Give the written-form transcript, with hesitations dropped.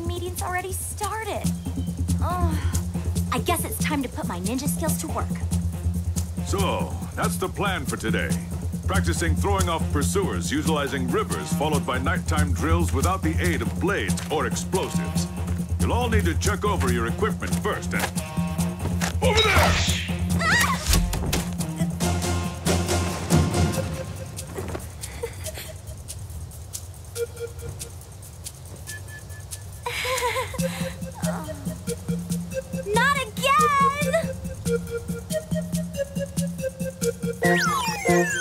my meeting's already started. Oh, I guess it's time to put my ninja skills to work. So, that's the plan for today. Practicing throwing off pursuers utilizing rivers followed by nighttime drills without the aid of blades or explosives. You'll all need to check over your equipment first, and... Over there! Not again!